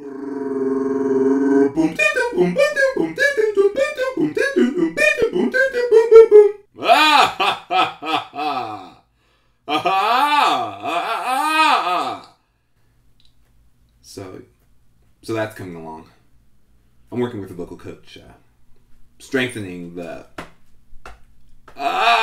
So that's coming along. I'm working with a vocal coach, strengthening the